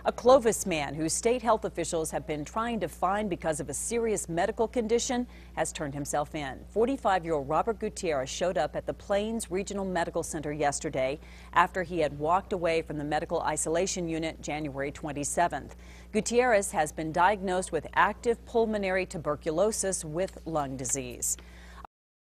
A Clovis man who state health officials have been trying to find because of a serious medical condition has turned himself in. 45-year-old Robert Gutierrez showed up at the Plains Regional Medical Center yesterday after he had walked away from the medical isolation unit January 27th. Gutierrez has been diagnosed with active pulmonary tuberculosis with lung disease.